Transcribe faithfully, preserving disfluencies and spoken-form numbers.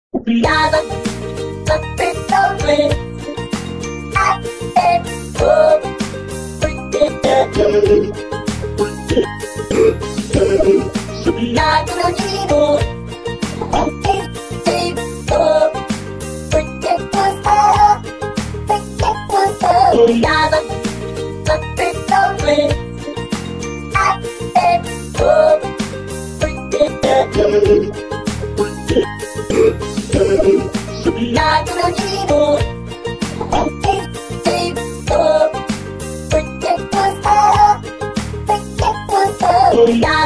Obrigada, você talvez até vou perder. Obrigado, não digo. Porque gostou, porque gostou. Obrigada, você talvez até vou perder. Obrigado, não digo. Porque gostou, porque gostou. Obrigado.